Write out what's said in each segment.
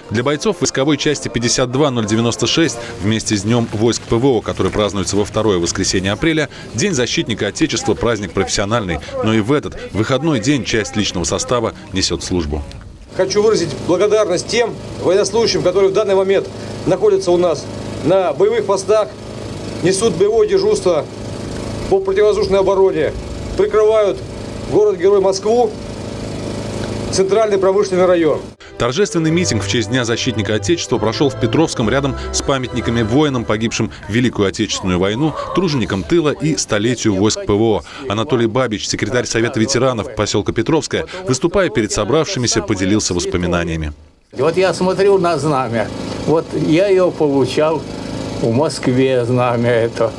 Для бойцов войсковой части 52096 вместе с Днем войск ПВО, который празднуется во второе воскресенье апреля, День защитника Отечества – праздник профессиональный. Но и в этот выходной день часть личного состава несет службу. Хочу выразить благодарность тем военнослужащим, которые в данный момент находятся у нас на боевых постах, несут боевое дежурство по противовоздушной обороне, прикрывают город-герой Москву, центральный промышленный район. Торжественный митинг в честь Дня защитника Отечества прошел в Петровском рядом с памятниками воинам, погибшим в Великую Отечественную войну, труженикам тыла и столетию войск ПВО. Анатолий Бабич, секретарь Совета ветеранов поселка Петровская, выступая перед собравшимися, поделился воспоминаниями. Вот я смотрю на знамя. Вот я ее получал в Москве, знамя это,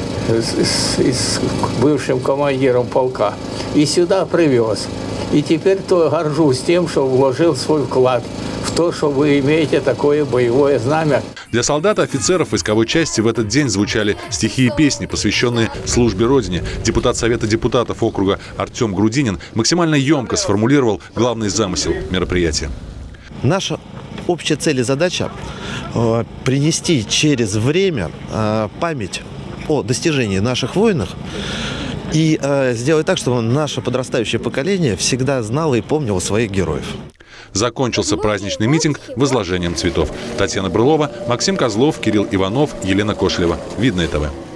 с бывшим командиром полка. И сюда привез. И теперь то горжусь тем, что вложил свой вклад в то, что вы имеете такое боевое знамя. Для солдат и офицеров войсковой части в этот день звучали стихи и песни, посвященные службе Родине. Депутат Совета депутатов округа Артем Грудинин максимально емко сформулировал главный замысел мероприятия. Наша общая цель и задача – принести через время память о достижении наших воинов и сделать так, чтобы наше подрастающее поколение всегда знало и помнило своих героев. Закончился праздничный митинг возложением цветов. Татьяна Брылова, Максим Козлов, Кирилл Иванов, Елена Кошелева. Видное ТВ.